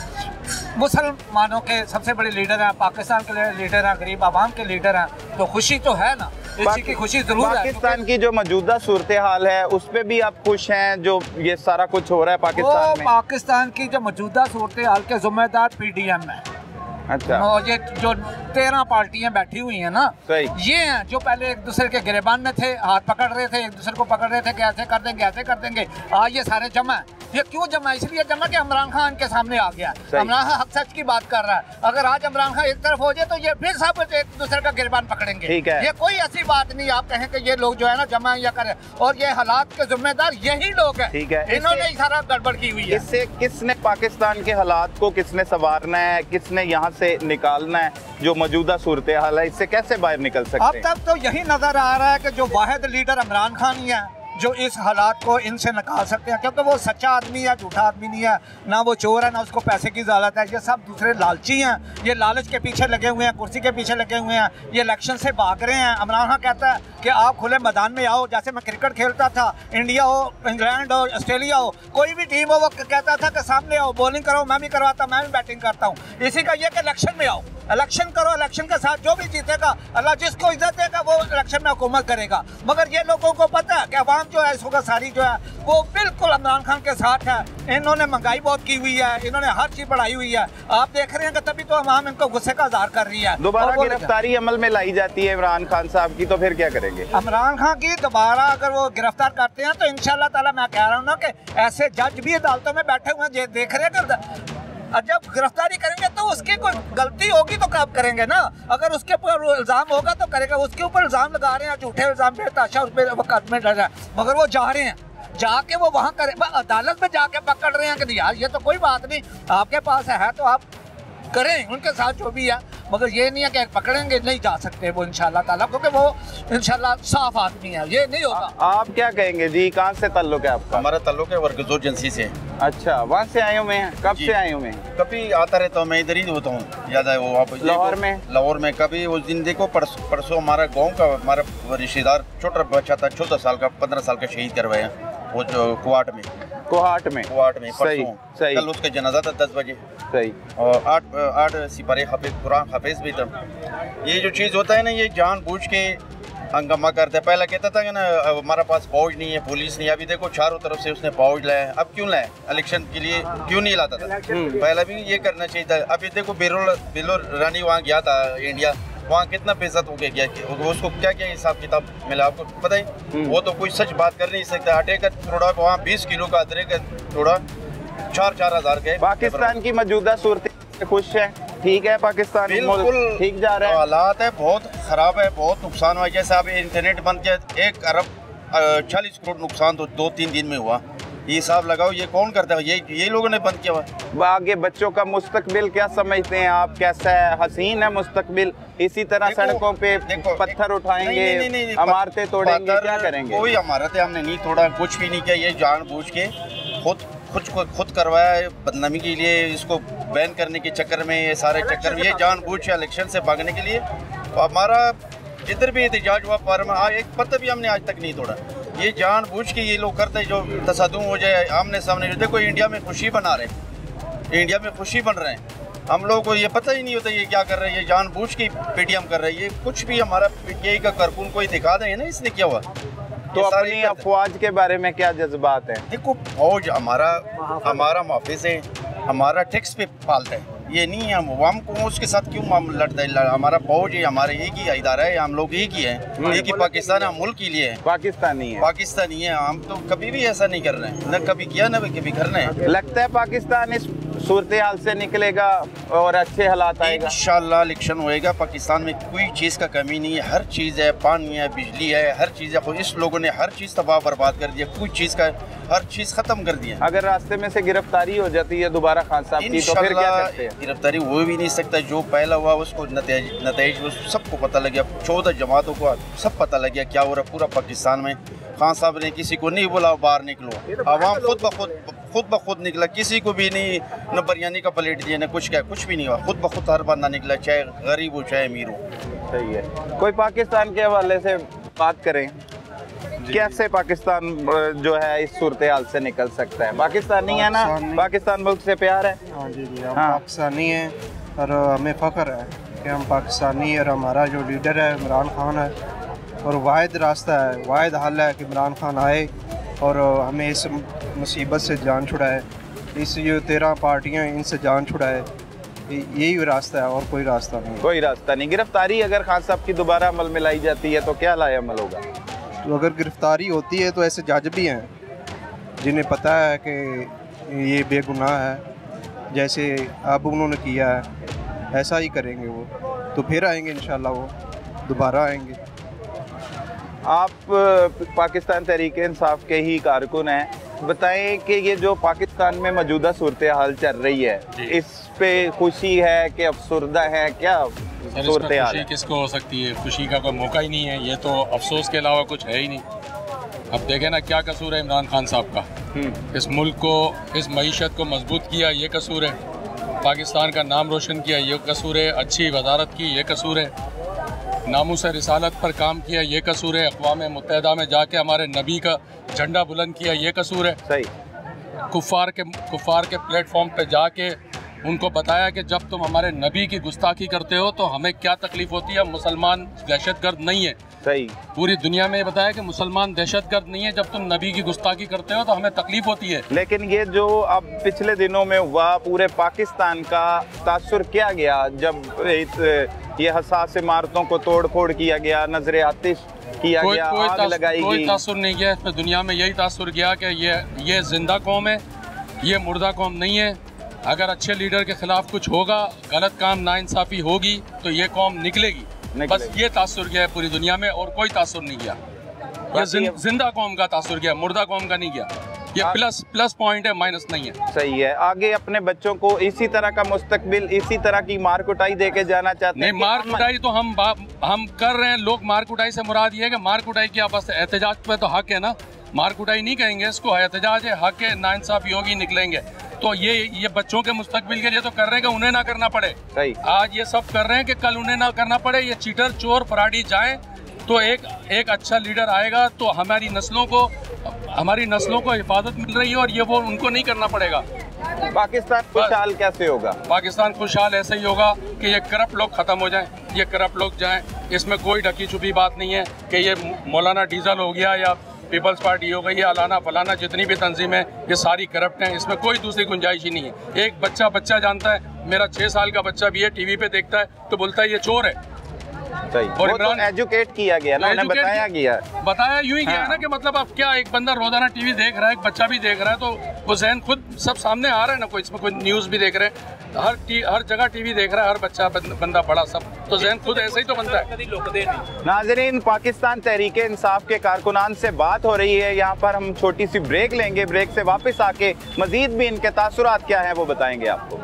मुसलमानों के सबसे बड़े लीडर हैं, पाकिस्तान के लीडर हैं, गरीब आवाम के लीडर हैं, तो खुशी तो है ना, इसी की खुशी जरूर है। पाकिस्तान की जो मौजूदा सूरत हाल है उस पे भी आप खुश हैं जो ये सारा कुछ हो रहा है पाकिस्तान में? पाकिस्तान की जो मौजूदा सूरत हाल के जिम्मेदार पी डी एम है। अच्छा, और ये जो तेरह पार्टियां बैठी हुई हैं ना, सही, ये हैं जो पहले एक दूसरे के गिरेबान में थे, हाथ पकड़ रहे थे, एक दूसरे को पकड़ रहे थे कि ऐसे कर देंगे ऐसे कर देंगे। आज ये सारे जमा है। ये क्यों जमा? इसलिए जमा कि इमरान खान के सामने आ गया। इमरान खान हक सच की बात कर रहा है। अगर आज इमरान खान एक तरफ हो जाए तो ये फिर सब एक दूसरे का गिरबान पकड़ेंगे। ठीक है, ये कोई ऐसी बात नहीं आप कहें कि ये लोग जो है ना जमा या करें, और ये हालात के जिम्मेदार यही लोग हैं। ठीक है, इन्होंने ही सारा गड़बड़ की हुई है। इससे किसने पाकिस्तान के हालात को किसने संवारना है, किसने यहाँ से निकालना है? जो मौजूदा सूरत हाल है इससे कैसे बाहर निकल सकते हैं? अब तक तो यही नजर आ रहा है कि जो वाहिद लीडर इमरान खान ही है जो इस हालात को इनसे निकाल सकते हैं, क्योंकि वो सच्चा आदमी है, झूठा आदमी नहीं है, ना वो चोर है, ना उसको पैसे की ज़रूरत है। ये सब दूसरे लालची हैं, ये लालच के पीछे लगे हुए हैं, कुर्सी के पीछे लगे हुए हैं, ये इलेक्शन से भाग रहे हैं। इमरान खान कहता है कि आप खुले मैदान में आओ, जैसे मैं क्रिकेट खेलता था, इंडिया हो, इंग्लैंड हो, ऑस्ट्रेलिया हो, कोई भी टीम हो, वो कहता था कि सामने आओ, बॉलिंग करो, मैं भी करवाता, मैं भी बैटिंग करता हूँ। इसी का ये कि इलेक्शन में आओ, इलेक्शन करो, इलेक्शन के साथ जो भी जीतेगा अल्लाह जिसको इज्जत देगा वो इलेक्शन में हुकूमत करेगा। मगर ये लोगों को पता है कि अवाम जो है इस वक्त सारी जो है वो बिल्कुल इमरान खान के साथ है। इन्होंने महंगाई बहुत की हुई है, इन्होंने हर चीज बढ़ाई हुई है। आप देख रहे हैं कि तभी तो अवाम इनको गुस्से का इजहार कर रही है। दोबारा गिरफ्तारी अमल में लाई जाती है इमरान खान साहब की तो फिर क्या करेंगे? इमरान खान की दोबारा अगर वो गिरफ्तार करते हैं तो इंशाल्लाह ताला मैं कह रहा हूँ ना कि ऐसे जज भी अदालतों में बैठे हुए हैं देख रहे हैं, जब गिरफ्तारी करेंगे तो उसकी कोई गलती होगी तो कब करेंगे ना। अगर उसके ऊपर इल्जाम होगा तो करेगा। उसके ऊपर इल्जाम लगा रहे हैं, झूठे इल्जाम बेताशा उस पर मुकदमे डर रहा है, मगर वो जा रहे हैं, जाके वो वहाँ करे, अदालत में जाके पकड़ रहे हैं कि यार ये तो कोई बात नहीं, आपके पास है तो आप करें उनके साथ जो भी है, मगर ये नहीं है कि पकड़ेंगे नहीं जा सकते वो इंशाल्लाह ताला, क्योंकि वो इंशाल्लाह साफ आदमी है, ये नहीं होगा। आ, आप क्या कहेंगे जी, कहाँ से ताल्लुक है आपका? हमारा ताल्लुक है वर्गजोर एजेंसी से। अच्छा, वहाँ से आए हुए हैं? कब से आए हुए हैं? कभी आता रहता हूँ, मैं इधर ही होता हूँ, याद है वो आप लाहौर में? लाहौर में कभी उस दिन देखो परसों परसों हमारा गाँव का हमारा रिश्तेदार छोटा बच्चा था, चौदह साल का, पंद्रह साल का शहीद करवाया वो जो कुआट में कोहाट में कोहाट में सही, सही। कल उसका जनाजा था दस बजे, सही, और आठ आठ सिपाही हाफिज कुरान हाफिज भी था। ये जो चीज़ होता है ना, ये जानबूझ के हंगामा करता है। पहला कहता था कि ना हमारा पास फौज नहीं है, पुलिस नहीं है, अभी देखो चारों तरफ से उसने फौज लाया। अब क्यों लाया? इलेक्शन के लिए क्यों नहीं लाता था? पहला भी ये करना चाहिए था। अभी देखो बिलोर बिलोर रानी वहाँ गया था इंडिया, वहाँ कितना बेइज्जत हो गया, उसको क्या क्या हिसाब किताब मिला आपको पता है? वो तो कोई सच बात कर नहीं सकता। आटे का थोड़ा वहाँ बीस किलो का अदरक का थोड़ा चार चार हजार के। पाकिस्तान की मौजूदा सूरत खुश है? ठीक है, पाकिस्तान बिल्कुल ठीक जा रहा है? हालात है बहुत खराब है, बहुत नुकसान हुआ। जैसे अभी इंटरनेट बंद किया, एक अरब चालीस करोड़ नुकसान तो दो तीन दिन में हुआ। ये हिसाब लगाओ, ये कौन करता है? ये ये लोगों ने बंद किया हुआ। आगे बच्चों का मुस्तकबिल क्या समझते हैं आप? कैसा है? हसीन है मुस्तकबिल? इसी तरह सड़कों पे पत्थर उठाएंगे, इमारतें तोड़ेंगे, क्या करेंगे? कोई इमारतें हमने नहीं तोड़ा, कुछ भी नहीं किया। ये जानबूझ के खुद खुद को खुद करवाया है बदनामी के लिए, इसको बैन करने के चक्कर में, ये सारे चक्कर में ये जानबूझ के इलेक्शन से भागने के लिए। तो हमारा जिधर भी एहतजाज हुआ पर एक पत्ता भी हमने आज तक नहीं तोड़ा। ये जानबूझ के ये लोग करते हैं जो तसादुम हो जाए आमने सामने। देखो इंडिया में खुशी बना रहे हैं, इंडिया में खुशी बन रहे हैं। हम लोगों को ये पता ही नहीं होता ये क्या कर रहे हैं। ये जानबूझ के पीटीएम कर रहे हैं। ये कुछ भी हमारा पीटीआई का कारकुन कोई दिखा दे ना इसने क्या हुआ। तो अपनी अफवाज के बारे में क्या जज्बात हैं? देखो फौज हमारा हमारा मुहाफिज है, हमारा टैक्स पे पालता है। ये नहीं है हम हमको उसके साथ क्यों लड़ता है? हमारा फौज है, हमारे एक ही इदारा है, हम लोग एक ही है, एक ही पाकिस्तान हम मुल्क के लिए है। पाकिस्तानी है, पाकिस्तानी है। हम तो कभी भी ऐसा नहीं कर रहे हैं, न कभी किया न कभी करना है। लगता है पाकिस्तान इस सूरत हाल से निकलेगा और अच्छे हालात आएगा इंशाल्लाह। इलेक्शन होएगा, पाकिस्तान में कोई चीज़ का कमी नहीं है, हर चीज़ है, पानी है, बिजली है, हर चीज़ है। इस लोगों ने हर चीज़ तबाह बर्बाद कर दिया, कोई चीज़ का हर चीज़ ख़त्म कर दिया। अगर रास्ते में से गिरफ्तारी हो जाती है दोबारा खान साहब की तो फिर क्या करते हैं? गिरफ्तारी हो भी नहीं सकता। जो पहला हुआ उसको नतीज नतीज सबको पता लग गया, चौदह जमातों को सब पता लग गया क्या हो रहा पूरा पाकिस्तान में। खान साहब ने किसी को नहीं बोला बाहर निकलो, आवाम खुद ब खुद खुद ब खुद निकला, किसी को भी नहीं न बिरयानी का प्लेट दिया, न कुछ क्या, कुछ भी नहीं हुआ, खुद ब खुद हर बंदा निकला, चाहे गरीब हो चाहे अमीर हो। सही है। कोई पाकिस्तान के हवाले से बात करें, कैसे पाकिस्तान जो है इस सूरत हाल से निकल सकता है? पाकिस्तानी है ना, पाकिस्तान मुल्क से प्यार है। हाँ जी जी, हम हाँ। पाकिस्तानी हैं और हमें फ़ख्र है कि हम पाकिस्तानी, और हमारा जो लीडर है इमरान खान है, और वाहिद रास्ता है, वाहिद हल है कि इमरान खान आए और हमें इस मुसीबत से जान छुड़ाए, इस जो तेरह पार्टियाँ इनसे जान छुड़ाए, यही रास्ता है और कोई रास्ता नहीं। कोई रास्ता नहीं। गिरफ्तारी अगर खान साहब की दोबारा अमल में लाई जाती है तो क्या लाएअमल होगा? तो अगर गिरफ्तारी होती है तो ऐसे जज भी हैं जिन्हें पता है कि ये बेगुनाह है, जैसे अब उन्होंने किया है ऐसा ही करेंगे वो, तो फिर आएंगे इंशाल्लाह, वो दोबारा आएंगे। आप पाकिस्तान तहरीक-ए-इंसाफ के ही कारकुन हैं, बताएं कि ये जो पाकिस्तान में मौजूदा सूरत हाल चल रही है, इस पे खुशी है कि अफसरदा है, क्या सूरत हाल है? किसको हो सकती है? खुशी का कोई मौका ही नहीं है, ये तो अफसोस के अलावा कुछ है ही नहीं। अब देखें ना क्या कसूर है इमरान खान साहब का, इस मुल्क को, इस मईशत को मजबूत किया, ये कसूर है। पाकिस्तान का नाम रोशन किया, ये कसूर है। अच्छी वजारत की, ये कसूर है। नामूस रिसालत पर काम किया, ये कसूर है। अक़वाम मुत्तहिदा में जाके हमारे नबी का झंडा बुलंद किया, ये कसूर है। सही। कुफ़ार के कुफ़ार के प्लेटफॉर्म पे जाके उनको बताया कि जब तुम हमारे नबी की गुस्ताखी करते हो तो हमें क्या तकलीफ़ होती है, मुसलमान दहशतगर्द नहीं है। सही। पूरी दुनिया में बताया कि मुसलमान दहशतगर्द नहीं है, जब तुम नबी की गुस्ताखी करते हो तो हमें तकलीफ होती है। लेकिन ये जो अब पिछले दिनों में हुआ, पूरे पाकिस्तान का तासुर क्या गया जब ये हसास इमारतों को तोड़ फोड़ किया गया, नजर आतिश किया कोई, गया, कोई आग तास, लगाई कोई गई। तासुर नहीं गया इसमें। दुनिया में यही तासुर गया कि ये ये जिंदा कौम है, ये मुर्दा कौम नहीं है। अगर अच्छे लीडर के खिलाफ कुछ होगा, गलत काम, नाइंसाफ़ी होगी तो ये कौम निकलेगी, निकलेगी। बस ये तासुर गया है पूरी दुनिया में, और कोई तासुर नहीं गया। ये जिन, जिंदा कौम का तासुर गया, मुर्दा कौम का नहीं गया। ये प्लस प्लस पॉइंट है, माइनस नहीं है। सही है। आगे अपने बच्चों को इसी तरह का मुस्तकबिल, इसी तरह की मार कुटाई दे के जाना चाहते हैं? नहीं, मार कुटाई तो हम हम कर रहे हैं। लोग मार कुटाई से मुराद ये है कि मार कुटाई की आप बस एहतजाज पे तो हक है ना, मार कुटाई नहीं कहेंगे इसको, एहतजाज है, हक है, नाइंसाफ़ी होगी, निकलेंगे। तो ये ये बच्चों के मुस्तकबिल के लिए तो कर रहे हैं कि उन्हें ना करना पड़े। सही। आज ये सब कर रहे हैं कि कल उन्हें ना करना पड़े। ये चीटर, चोर, फराडी जाएं तो एक एक अच्छा लीडर आएगा तो हमारी नस्लों को हमारी नस्लों को हिफाजत मिल रही है, और ये वो उनको नहीं करना पड़ेगा। पाकिस्तान खुशहाल कैसे होगा? पाकिस्तान खुशहाल ऐसे ही होगा कि ये करप्ट लोग ख़त्म हो जाएं, ये करप्ट लोग जाएं। इसमें कोई ढकी छुपी बात नहीं है कि ये मौलाना डीजल हो गया या पीपल्स पार्टी हो गई या अलाना फलाना, जितनी भी तंजीम है ये सारी करप्ट हैं। इसमें कोई दूसरी गुंजाइश ही नहीं है। एक बच्चा बच्चा जानता है, मेरा छः साल का बच्चा भी है, टीवी पे देखता है तो बोलता है ये चोर है। सही। और तो एजुकेट किया गया ना, उन्हें बताया गया बताया यूं ही गया ना कि मतलब अब क्या, एक बंदा रोजाना टीवी देख रहा है, एक बच्चा भी देख रहा है, तो वो जहन खुद सब सामने आ रहा है ना। कोई इसमें कोई न्यूज़ भी देख रहे हैं, हर टी, हर जगह टीवी देख रहा है, हर बच्चा बंदा बड़ा सब, तो जहन खुद ऐसे ही तो बनता है। नाज़रीन, पाकिस्तान तहरीक-ए-इंसाफ के कारकुनान से बात हो रही है। यहाँ पर हम छोटी सी ब्रेक लेंगे, ब्रेक से वापस आके मजीद भी इनके तासुरात क्या है वो बताएंगे आपको।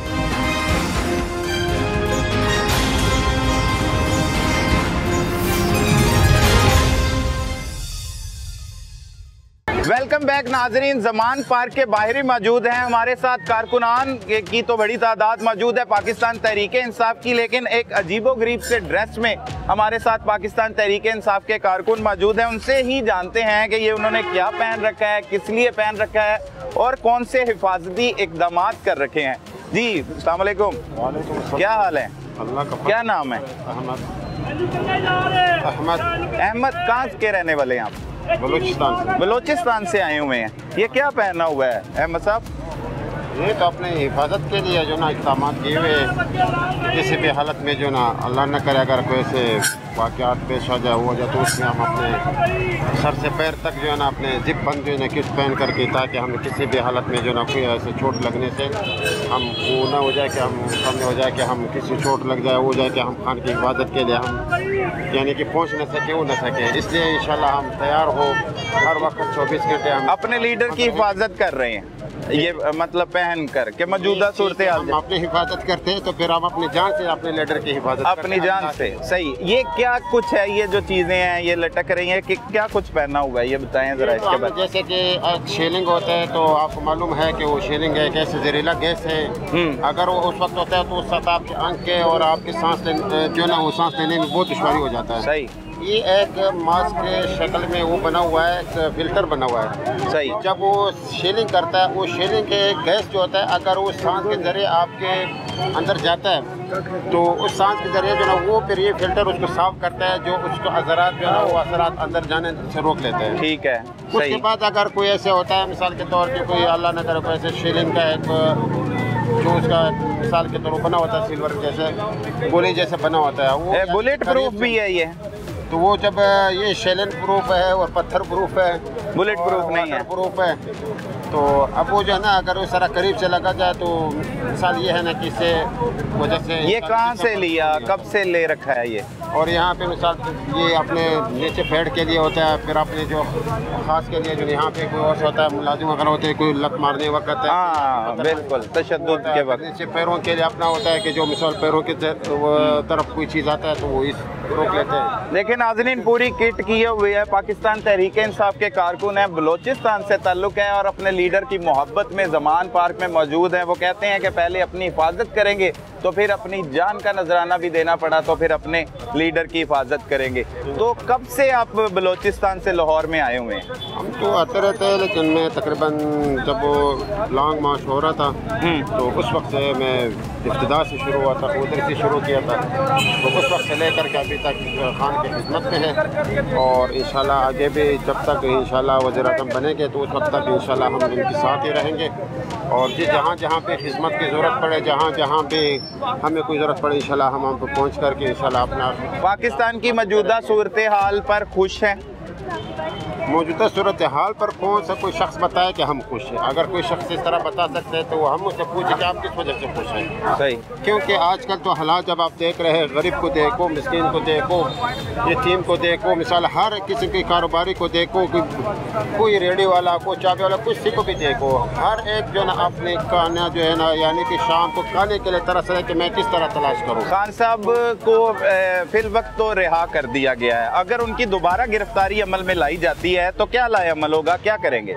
वेलकम बैक नाजरीन। जमान पार्क के बाहर ही मौजूद हैं, हमारे साथ कारकुनान की तो बड़ी तादाद मौजूद है पाकिस्तान तहरीक-ए-इंसाफ की, लेकिन एक अजीबोगरीब से ड्रेस में हमारे साथ पाकिस्तान तहरीक-ए-इंसाफ के कारकुन मौजूद हैं। उनसे ही जानते हैं कि ये उन्होंने क्या पहन रखा है, किस लिए पहन रखा है और कौन से हिफाजती इकदाम कर रखे हैं। जी अस्सलाम वालेकुम, क्या हाल है? अल्लाह का। क्या नाम है? अहमद। अहमद। अहमद कहाँ के रहने वाले हैं आप? बलूचिस्तान से। बलूचिस्तान से आए हुए हैं। ये क्या पहना हुआ है अहमद साहब? ये तो अपने हिफाजत के लिए जो ना इक़दाम किए हुए, किसी भी हालत में जो ना अल्लाह न करे अगर कोई ऐसे वाक़यात पेश आ जाए हो जाए तो उसमें हम अपने सर से पैर तक जो है ना अपने जिप बंद जो है ना किट पहन करके, ताकि हमें किसी भी हालत में जो ना कोई ऐसे चोट लगने से हम वो ना हो जाए कि हम सामने हो जाए कि हम किसी चोट लग जाए हो जाए कि हम खान की हिफाजत के लिए हम यानी कि पहुँच न सके हो न सके। इसलिए इंशाल्लाह हम तैयार हो हर वक्त चौबीस घंटे हम अपने लीडर की हिफाजत कर रहे हैं। ये मतलब पहन कर के मौजूदा सूरत हाल हम अपनी हिफाजत करते हैं तो फिर हम अपनी जान से अपने लीडर की हिफाजत अपनी जान से। सही, ये क्या कुछ है, ये जो चीजें हैं ये लटक रही हैं कि क्या कुछ पहना हुआ है, ये बताएं जरा इसके बाद। जैसे कि शेलिंग होता है तो आपको मालूम है कि वो शेलिंग है कैसे जहरीला गैस है, अगर वो उस वक्त होता है तो उस वक्त आपके आंख के और आपके सांस जो ना वो सांस लेने में बहुत दुश्वारी हो जाता है। सही, ये एक मास्क के शक्ल में वो बना हुआ है, एक फिल्टर बना हुआ है। सही, जब वो शेलिंग करता है, वो शेलिंग के गैस जो होता है अगर वो सांस के जरिए आपके अंदर जाता है तो उस सांस के जरिए जो ना वो फिर ये फिल्टर उसको साफ करता है, जो उसको असरात जो है ना वो असरात अंदर जाने से रोक लेते हैं। ठीक है। उसके बाद अगर कोई ऐसे होता है मिसाल के तौर पे कोई अल्लाह न करे कोई ऐसे शेलिंग का एक जो उसका मिसाल के तौर पर बना होता है सिल्वर जैसे गोली जैसे बना होता है, वो बुलेट प्रूफ भी है ये, तो वो जब ये शेलन प्रूफ है और पत्थर प्रूफ है, बुलेट प्रूफ नहीं है, प्रूफ है, तो अब वो जो है ना अगर वो सारा करीब से लगा जाए तो मिसाल ये है ना कि इससे वजह से ये कहाँ से लिया, कब से ले रखा है ये, और यहाँ पे मिसाल ये अपने नीचे फेड के लिए होता है, फिर अपने जो खास के लिए जो यहाँ पे कोई और होता है मुलाजिम वगैरह होते हैं, कोई लत मारने वक्त है, हाँ बिल्कुल तशद्दुद के वक्त। नीचे पैरों के लिए अपना होता है कि जो मिसाल पैरों की तरफ कोई चीज़ आता है तो वो इस रोक लेते हैं। लेकिन नाज़रीन पूरी किट किए हुए है, पाकिस्तान तहरीक इंसाफ के कारकुन है, बलोचिस्तान से ताल्लुक़ है और अपने लीडर की मोहब्बत में ज़मान पार्क में मौजूद हैं। वो कहते हैं कि पहले अपनी हिफाजत करेंगे तो फिर अपनी जान का नजराना भी देना पड़ा तो फिर अपने लीडर की हिफाजत करेंगे। तो कब से आप बलोचिस्तान से लाहौर में आए हुए हैं? हम तो आते रहते हैं, लेकिन मैं तकरीबन जब वो लॉन्ग मार्च हो रहा था तो उस वक्त से मैं इब्तिदा से शुरू हुआ था, उधर से शुरू किया था, तो उस वक्त से लेकर के अभी तक खान की खिदमत में है और इंशाल्लाह आगे भी जब तक इंशाल्लाह वज़ीर-ए-आज़म बनेंगे तो उस वक्त तक इंशाल्लाह हम इनके साथ ही रहेंगे और जिस जहाँ जहाँ पे खिदमत की ज़रूरत पड़े, जहाँ जहाँ पे हमें कोई ज़रूरत पड़े इंशाल्लाह हम वहाँ पर पहुँच करके इंशाल्लाह अपना। पाकिस्तान की मौजूदा सूरत हाल पर खुश हैं? मौजूदा सूरत हाल पर कौन सा कोई शख्स बताए कि हम खुश हैं? अगर कोई शख्स इस तरह बता सकते हैं तो वो हम उससे पूछे कि आप किस वजह से खुश हैं। सही, क्योंकि आजकल तो हालात जब आप देख रहे हैं, गरीब को देखो, मिस्कीन को देखो, यतीम को देखो, मिसाल हर किसी के कारोबारी को देखो, कोई रेडी वाला, कोई चाबी वाला, किसी को भी देखो, हर एक जो ना अपने खाना जो है ना यानी कि शाम को खाने के लिए तरस रहे कि मैं किस तरह तलाश करूँ। खान साहब को फिल वक्त तो रिहा कर दिया गया है, अगर उनकी दोबारा गिरफ्तारी अमल में लाई जाती है तो क्या लाए अमल होगा, क्या करेंगे?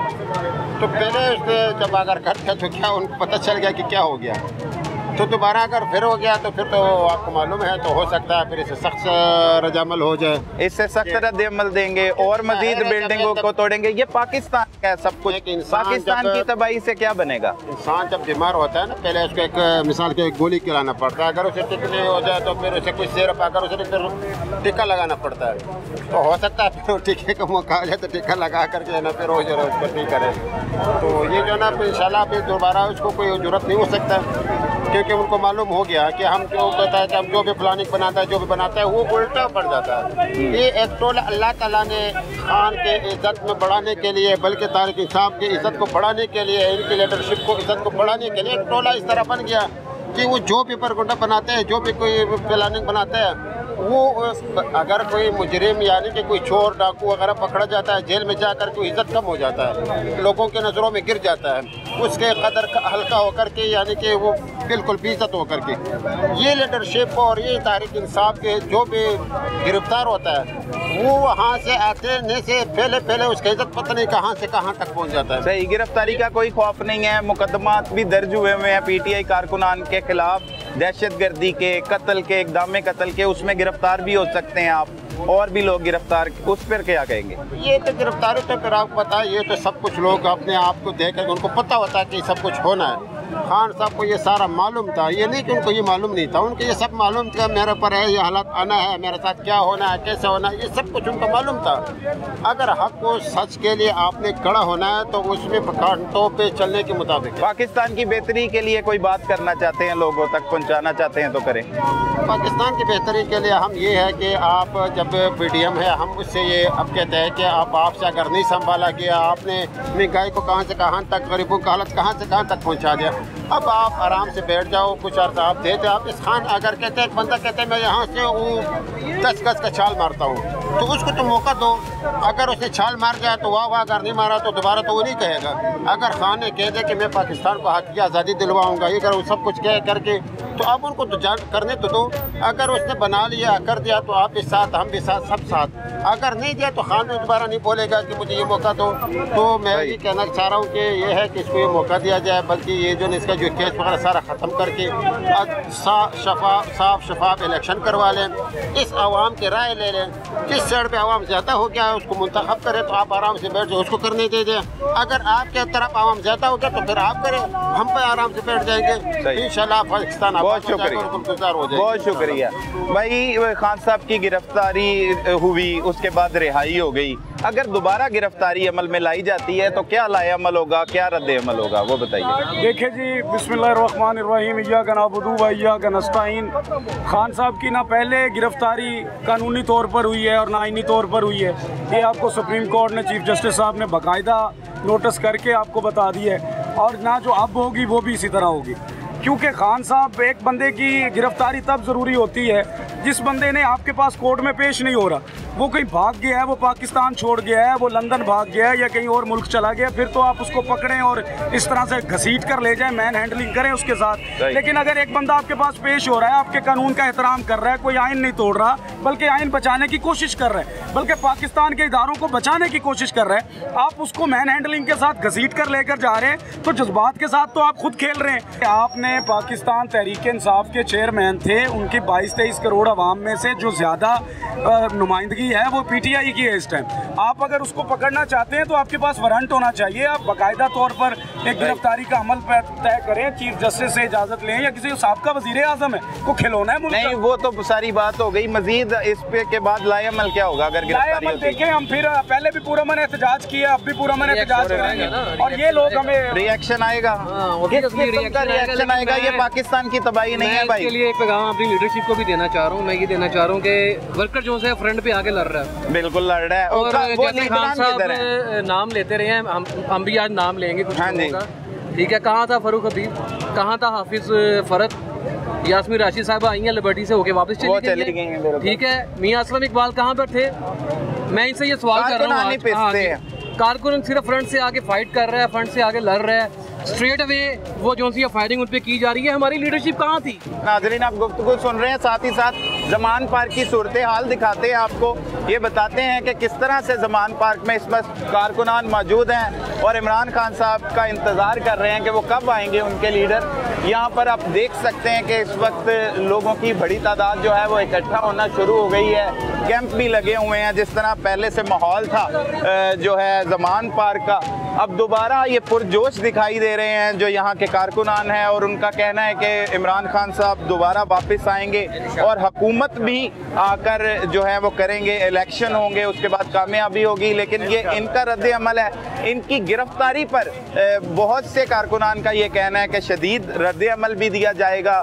तो पहले उसने जब अगर करते तो क्या उनको पता चल गया कि क्या हो गया, तो दोबारा अगर फिर हो गया तो फिर तो आपको मालूम है तो हो सकता है फिर इससे सख्त रद्द-ए-अमल हो जाए, इससे सख्त रद्द-ए-अमल देंगे और मजीद बिल्डिंगों को तोड़ेंगे। ये पाकिस्तान का सब कुछ, पाकिस्तान की तबाही से क्या बनेगा? इंसान जब बीमार होता है ना पहले उसको एक मिसाल के एक गोली खिलाना पड़ता है, अगर उसे टिक नहीं हो जाए तो फिर उसे कुछ देर अगर उसे फिर टिक्का लगाना पड़ता है, तो हो सकता है फिर टिक्के का मौका आ जाए तो टिक्का लगा करके ना फिर वो जो उसको नहीं करे, तो ये जो ना इंशाल्लाह फिर दोबारा उसको कोई जरूरत नहीं हो सकता, क्योंकि उनको मालूम हो गया कि हम जो कहता है कि हम जो भी प्लानिंग बनाता है जो भी बनाता है वो उल्टा पड़ जाता है। ये एक टोला अल्लाह ताला ने खान के इज़्ज़त में बढ़ाने के लिए, बल्कि तारिक इंसाफ की इज़्ज़त को बढ़ाने के लिए, इनकी लीडरशिप को इज़्ज़त को बढ़ाने के लिए एक टोला इस तरह बन गया कि वो जो भी परगुंडा बनाते हैं, जो भी कोई प्लानिंग बनाते हैं, वो अगर कोई मुजरिम यानी कि कोई चोर डाकू वगैरह पकड़ा जाता है जेल में जाकर के इज़्ज़त कम हो जाता है, लोगों के नज़रों में गिर जाता है, उसके कदर हल्का होकर के यानी कि वो बिल्कुल बेइज्जत होकर के। ये लीडरशिप और ये तारीख इंसाफ के जो भी गिरफ्तार होता है वो वहाँ से आने से पहले पहले उसकी इज़्ज़त पता नहीं कहाँ से कहाँ तक पहुँच जाता है। सही, गिरफ्तारी का कोई खौफ नहीं है, मुकदमात भी दर्ज हुए हुए हैं पीटीआई कारकुनान के खिलाफ, दहशतगर्दी के, कत्ल के, इक़दाम कत्ल के, उसमें गिरफ्तार भी हो सकते हैं आप, और भी लोग गिरफ्तार, उस पर क्या कहेंगे? ये तो गिरफ्तारी तो फिर आपको पता है, ये तो सब कुछ लोग अपने आप को देख उनको पता होता है कि सब कुछ होना है। खान साहब को ये सारा मालूम था, ये नहीं कि उनको ये मालूम नहीं था, उनको ये सब मालूम था मेरे पर है, ये हालात आना है, मेरे साथ क्या होना है, कैसे होना है, ये सब कुछ उनको मालूम था। अगर हक को सच के लिए आपने खड़ा होना है तो उसमें कांटों पे चलने के मुताबिक। पाकिस्तान की बेहतरी के लिए कोई बात करना चाहते हैं, लोगों तक पहुँचाना चाहते हैं तो करें। पाकिस्तान की बेहतरी के लिए हम ये है कि आप जब पी डी एम है हम उससे ये अब कहते हैं कि आप आपसे अगर नहीं संभाला गया, आपने महंगाई को कहाँ से कहाँ तक, गरीबों का हालत कहाँ से कहाँ तक पहुँचा दिया, अब आप आराम से बैठ जाओ, कुछ अर्सा आप देते। आप इस खान अगर कहते हैं बंदा कहते हैं मैं यहाँ से वो दस गज का छाल मारता हूँ, तो उसको तो मौका दो। अगर उसने छाल मार जाए तो वाह वाह, अगर नहीं मारा तो दोबारा तो वो नहीं कहेगा। अगर खान ने कह दे कि मैं पाकिस्तान को हक की आज़ादी दिलवाऊंगा, ये करो, सब कुछ कह करके, तो आप उनको तो जान करने तो दो। अगर उसने बना लिया, कर दिया, तो आप भी साथ, हम भी साथ, सब साथ। अगर नहीं दिया तो खान दोबारा नहीं बोलेगा कि मुझे ये मौका दो। तो मैं ये कहना चाह रहा हूँ कि ये है कि इसको ये मौका दिया जाए, बल्कि ये जो इसका जो केस वगैरह सारा ख़त्म करके साफ शफाफ साफ शफाफ इलेक्शन करवा लें, इस आवाम की राय ले लें। जिस साइड पे आवाम ज़्यादा हो गया है उसको मुंतखब करें, तो आप आराम से बैठ जाओ, उसको करने दे दें। अगर आपके तरफ आवाम ज़्यादा हो गया तो फिर आप करें, हम पे आराम से बैठ जाएंगे। इंशाल्लाह पाकिस्तान बहुत शुक्रिया, बहुत शुक्रिया भाई। खान साहब की गिरफ्तारी हुई, उसके बाद रिहाई हो गई। अगर दोबारा गिरफ्तारी अमल में लाई जाती है तो क्या लाए अमल होगा, क्या रद्द अमल होगा, वो बताइए। देखिए जी, बिस्मिल्लाहिर्रहमानिर्रहीम, इय्याका नअबुदु व इय्याका नस्तईन। खान साहब की ना पहले गिरफ्तारी कानूनी तौर पर हुई है और ना आईनी तौर पर हुई है। ये आपको सुप्रीम कोर्ट ने, चीफ जस्टिस साहब ने बाकायदा नोटिस करके आपको बता दी है, और ना जो अब होगी वो भी इसी तरह होगी। क्योंकि खान साहब, एक बंदे की गिरफ्तारी तब ज़रूरी होती है जिस बंदे ने आपके पास कोर्ट में पेश नहीं हो रहा, वो कहीं भाग गया है, वो पाकिस्तान छोड़ गया है, वो लंदन भाग गया है या कहीं और मुल्क चला गया, फिर तो आप उसको पकड़ें और इस तरह से घसीट कर ले जाएं, मैन हैंडलिंग करें उसके साथ। लेकिन अगर एक बंदा आपके पास पेश हो रहा है, आपके कानून का एहतराम कर रहा है, कोई आइन नहीं तोड़ रहा, बल्कि आइन बचाने की कोशिश कर रहा है, बल्कि पाकिस्तान के इदारों को बचाने की कोशिश कर रहे हैं, आप उसको मैन हैंडलिंग के साथ घसीट कर लेकर जा रहे हैं, तो जज्बात के साथ तो आप खुद खेल रहे हैं। आपने पाकिस्तान तहरीक इंसाफ के चेयरमैन थे, उनकी बाईस तेईस करोड़ आवाम में से जो ज़्यादा नुमाइंदगी है वो पीटीआई की है इस टाइम। आप अगर उसको पकड़ना चाहते हैं तो आपके पास वारंट होना चाहिए, आप बाकायदा तौर पर एक गिरफ्तारी का अमल तय करें, चीफ जस्टिस से इजाज़त लें, या किसी साबका वज़ीर आज़म है को खिलौना है मुल्क नहीं, वो तो सारी बात हो गई। मजीद इस पे के बाद लाए अमल क्या होगा अगर गिरफ्तारी होती है? देखें, हम फिर पहले भी पूरा मैंने एहतजाज किया, अब भी पूरा मैंने एहतजाज करेंगे, और ये लोग हमें रिएक्शन आएगा, किस किस्म का रिएक्शन आएगा? ये पाकिस्तान की तबाही नहीं है भाई। इसके लिए एक पैगाम अपनी लीडरशिप को भी देना चाह रहा हूँ। मैं ये देना चाह रहा हूँ कि वर्कर जो है फ्रंट पे आगे लड़ रहा है, बिल्कुल लड़ रहा है, और जैसे खान साहब नाम लेते रहे हैं, हम हम भी आज नाम लेंगे कुछ लोगों का। ठीक है, कहाँ था फरूक हबीब, कहाँ था हाफिज फरद, यास्मीन राशिद साहब आई हैं लिबर्टी से होके वापस चली गई हैं। ठीक है, मियां असलम इकबाल कहाँ पर थे? मैं इनसे ये सवाल कर रहा हूँ। कारकुन सिर्फ फ्रंट से आगे फाइट कर रहा है, फ्रंट से आगे लड़ रहा है, स्ट्रेट अवे वो जो सी फायरिंग उन पे की जा रही है। हमारी लीडरशिप कहाँ थी? नाज़रीन, आप गुफ्तगू सुन रहे हैं, साथ ही साथ ज़मान पार्क की सूरत हाल दिखाते हैं आपको। ये बताते हैं कि किस तरह से ज़मान पार्क में इस वक्त कारकुनान मौजूद हैं और इमरान खान साहब का इंतज़ार कर रहे हैं कि वो कब आएंगे उनके लीडर। यहाँ पर आप देख सकते हैं कि इस वक्त लोगों की बड़ी तादाद जो है वो इकट्ठा होना शुरू हो गई है, कैंप भी लगे हुए हैं। जिस तरह पहले से माहौल था जो है ज़मान पार्क का, अब दोबारा ये पुरजोश दिखाई दे रहे हैं जो यहाँ के कारकुनान हैं, और उनका कहना है कि इमरान खान साहब दोबारा वापस आएंगे और हुकूमत भी आकर जो है वो करेंगे, इलेक्शन होंगे, उसके बाद कामयाबी होगी। लेकिन ये इनका रद्द अमल है। इनकी गिरफ्तारी पर बहुत से कारकुनान का ये कहना है कि शदीद रद्द अमल भी दिया जाएगा।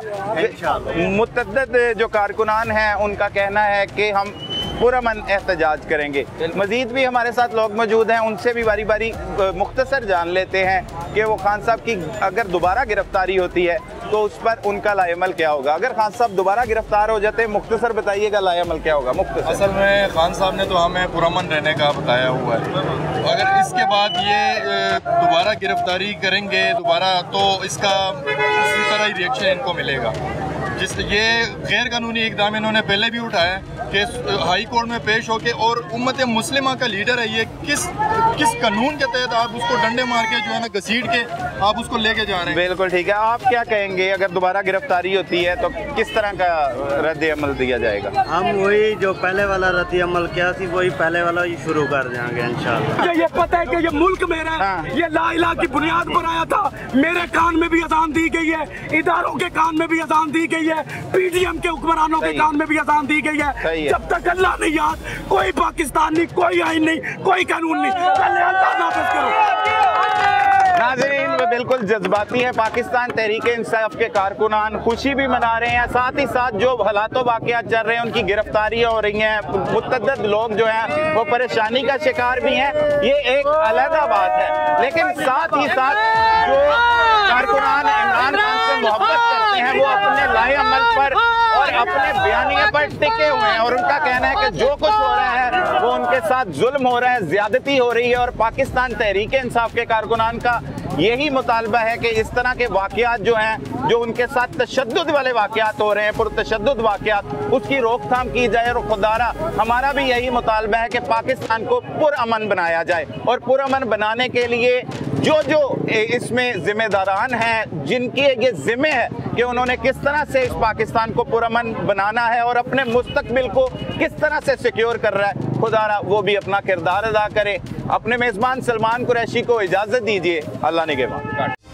मुतअद्दिद जो कारकुनान हैं उनका कहना है कि हम पुरअमन एहतजाज करेंगे। मजीद भी हमारे साथ लोग मौजूद हैं, उनसे भी बारी बारी मुख्तसर जान लेते हैं कि वो खान साहब की अगर दोबारा गिरफ्तारी होती है तो उस पर उनका लाएमल क्या होगा। अगर खान साहब दोबारा गिरफ्तार हो जाते हैं, मुख्तसर बताइएगा लाएमल क्या होगा मुख्तसर? असल में खान साहब ने तो हमें पुरअमन रहने का बताया हुआ है। अगर इसके बाद ये दोबारा गिरफ्तारी करेंगे दोबारा, तो इसका उसी तरह ही रिएक्शन इनको मिलेगा। जिस ये गैर कानूनी इकदाम इन्होंने पहले भी उठाया कि हाई कोर्ट में पेश होके, और उम्मत मुस्लिमा का लीडर है ये, किस किस कानून के तहत आप उसको डंडे मार के जो है ना घसीट के आप उसको लेके जा रहे हैं? बिल्कुल ठीक है। आप क्या कहेंगे अगर दोबारा गिरफ्तारी होती है तो किस तरह का रद्द अमल दिया जाएगा? हम वही जो पहले वाला रद्द अमल किया थी वही पहले वाला ही शुरू कर देंगे इंशाल्लाह। ये पता है कि ये मुल्क मेरा है, हाँ। ये ला इलाहा की बुनियाद पर आया था। मेरे कान में भी अजान दी गई है, इदारों के कान में भी अजान दी गई है, पीडीएम के हुक्मरानों के कान में भी अजान दी गई है। जब तक अल्लाह नहीं याद, कोई पाकिस्तान नहीं, कोई आइन नहीं, कोई कानून नहीं। नाफिज करो। नाज़रीन, वे बिल्कुल जज्बाती है। पाकिस्तान तहरीक इंसाफ के कारकुनान खुशी भी मना रहे हैं, साथ ही साथ जो हालात वाक़ियात चल रहे हैं उनकी गिरफ्तारियाँ हो रही हैं, मुतअद्दिद लोग जो हैं वो परेशानी का शिकार भी हैं, ये एक अलग बात है। लेकिन साथ ही साथ जो कारकुनान इमरान खान से मोहब्बत करते हैं वो अपने लाए अमल पर और अपने बयानिए पर टिके हुए हैं और उनका कहना है कि जो कुछ हो रहा है वो उनके साथ जुल्म हो रहा है, ज्यादती हो रही है। और पाकिस्तान तहरीक इंसाफ के कारकुनान का यही मुतालबा है कि इस तरह के वाकयात जो हैं, जो उनके साथ तशद्दुद वाले वाकयात हो रहे हैं, पुरतशद्दुद वाकयात, उसकी रोकथाम की जाए। और खुदारा हमारा भी यही मुतालबा है कि पाकिस्तान को पुरअमन बनाया जाए और पुरअमन बनाने के लिए जो जो इसमें जिम्मेदारान हैं, जिनकी ये जिम्मे है कि उन्होंने किस तरह से इस पाकिस्तान को पुरअमन बनाना है और अपने मुस्तकबिल को किस तरह से सिक्योर कर रहा है, खुदारा वो भी अपना किरदार अदा करे। अपने मेज़बान सलमान कुरैशी को इजाज़त दीजिए। अल्लाह निगहबान।